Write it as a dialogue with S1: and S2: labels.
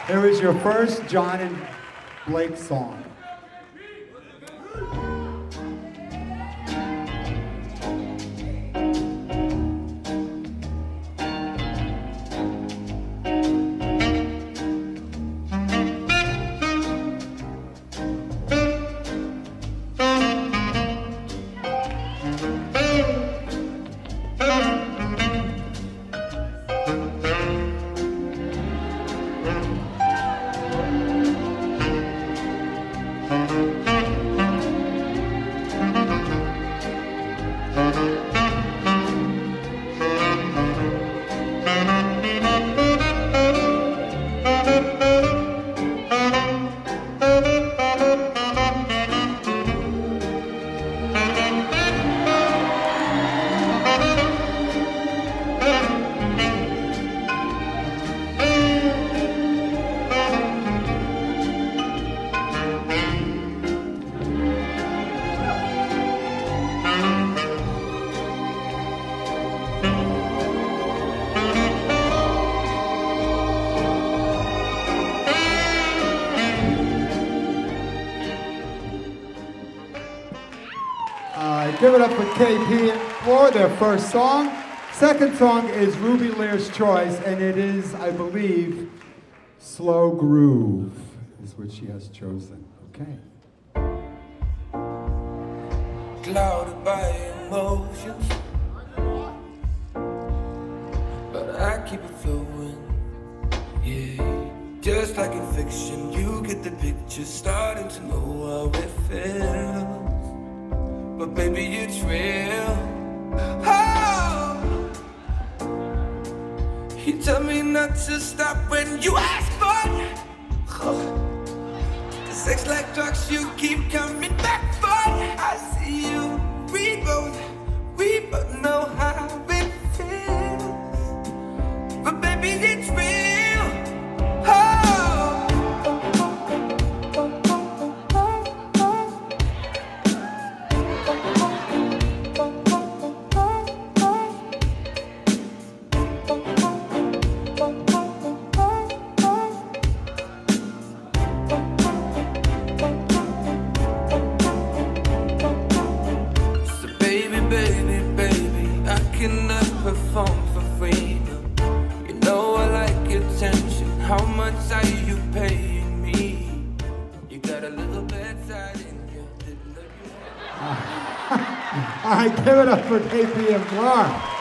S1: Here is your first John and Blake song. Give it up for KP and Flore, their first song. Second song is Ruby Lear's choice, and it is, I believe, Slow Groove is what she has chosen. Okay.
S2: Clouded by emotions, but I keep it flowing, yeah. Just like in fiction, you get the picture, starting to know how it feels. But baby, it's real. Oh, you tell me not to stop when you ask for it. Oh, the sex like drugs, you keep coming back for it. I see you, we both know how it feels. But baby, it's real. Oh. Perform for freedom. You know I like your attention. How much are you paying me? You got a little bedside in you.
S1: All right, give it up for KP and Flore.